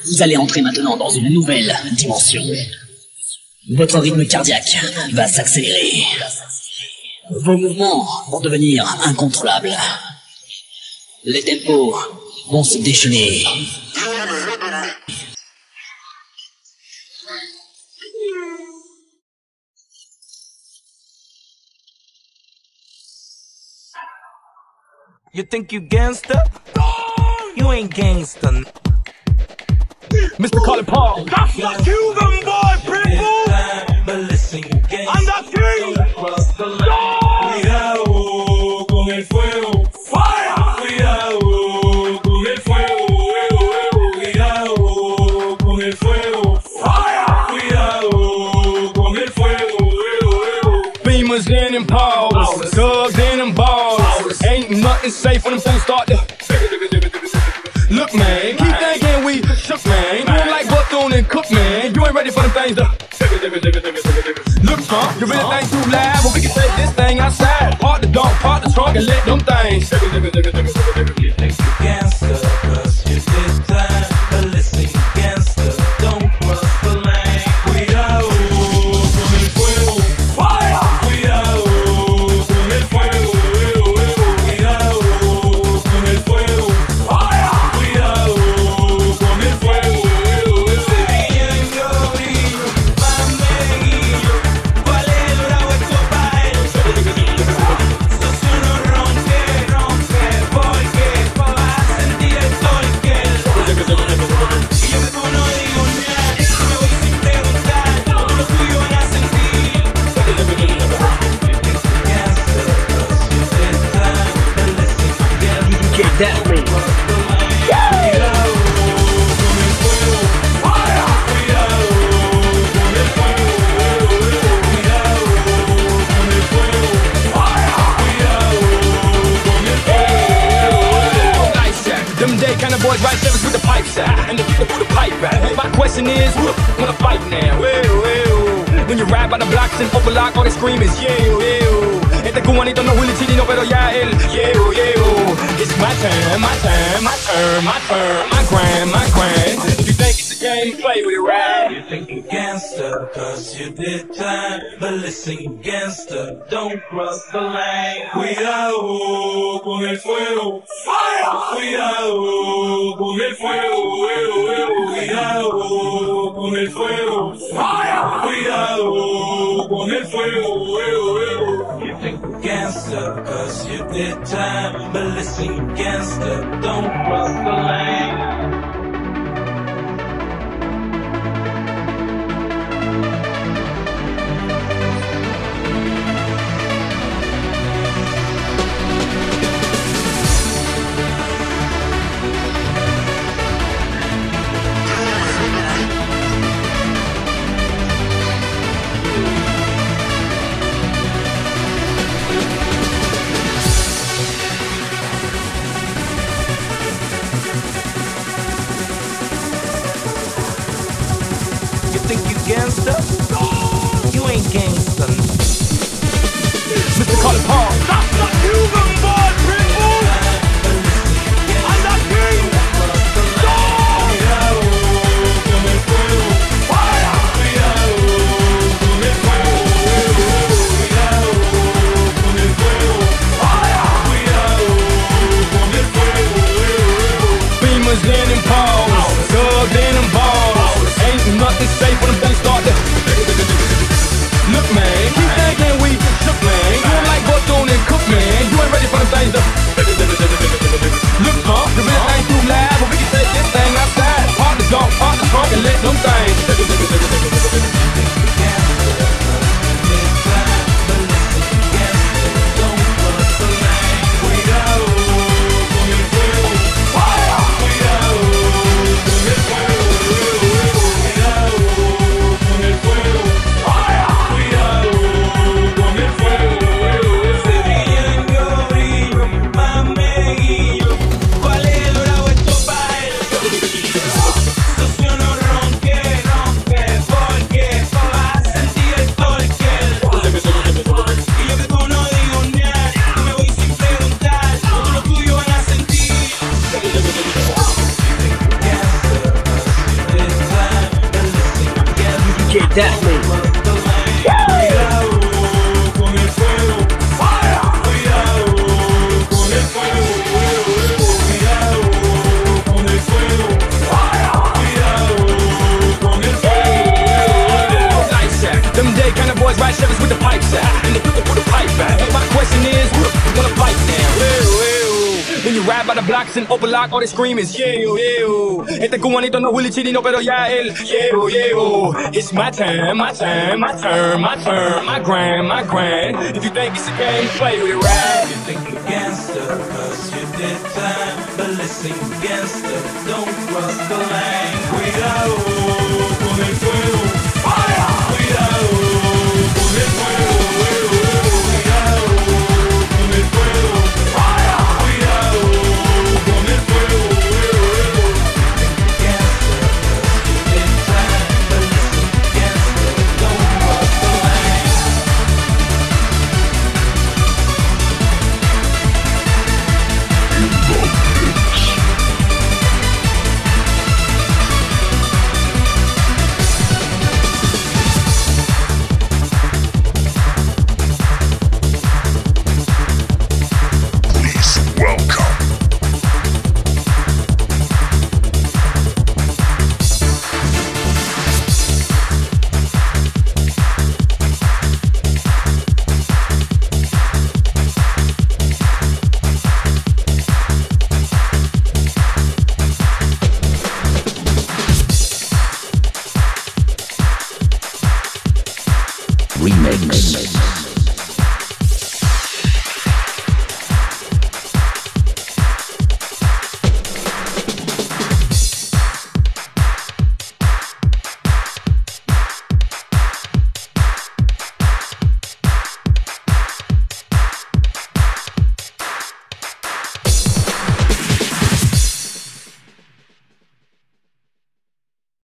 Vous allez entrer maintenant dans une nouvelle dimension. Votre rythme cardiaque va s'accélérer. Vos mouvements vont devenir incontrôlables. Les tempos vont se déchaîner. You think you gangster? You ain't gangster. Mr. Colin Paul. That's the Cuban boy, people! But listen, you gangster. I'm the king! Cuidado con el fuego. Fire! Cuidado con el fuego. Cuidado con el fuego. Fire! Cuidado con el fuego. Beamers in and paws, thugs in and balls. Ain't nothing safe when them fools start to. Look, man, keep thinking we shook, man. You ain't like Bethune and Cook, man. You ain't ready for them things to. Look, son, you really think too loud, but we can take this thing outside. Park the dog, park the trunk, and let them things. You think you gangster, cause you did time. But listen, you gangster, don't cross the line. Cuidado con el fuego. Fire! Cuidado con el fuego. Cuidado con el fuego. Fire! Cuidado con el fuego. Sevillango, Pameguillo, ¿cuál es el bravo esto para él? Socio no ronque, porque vas a sentir el torque. Y yo no digo nada, me voy sin preguntar, lo tuyo van a sentir. Get that ring. Them day kind of boys ride service with the pipes out, and the people who the pipe back. My question is, who the f wanna fight now? When you ride by the blocks and overlock, all they scream is Este cubanito no Willy Chirino, pero ya él, It's my turn, my turn, my turn, my turn, my grind, my grind. If you think it's a game, play with it, right? You think you gangster, cause you did time. But listen, you gangster, don't cross the line. Cuidado con el fuego. Fire! Cuidado con el fuego. Cuidado con el fuego. Fire! Cuidado con el fuego. You think you gangster, cause you did time. But listen, you gangster, don't cross the line. You think you gangster? You ain't gangster. Mr. Colin Paul. That's the Cuban boy, people! I'm the king! Cuidado con el fuego. Fire! Cuidado con el fuego. Cuidado con el fuego. Fire! Cuidado con el fuego. Beamers in and paws, thugs in and balls. Ain't nothing safe when them things start to. Look, man, keep thinking we shook, man. You ain't like Bethune boxing, open lock, all they scream is yeah, yeah. Este cubanito no es Willy Chirino, pero ya él, yeah, yeah. It's my turn, my turn, my turn, my turn, my grind, my grind. If you think it's a game, play with it right. You think you're gangster, cause you did time. But listen, gangster, don't cross the line. We go.